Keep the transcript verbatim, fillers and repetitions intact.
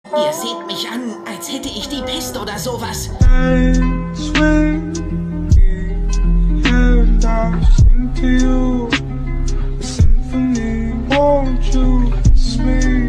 Ihr seht mich an, als hätte ich die Pest oder sowas. Symphony, won't you kiss me?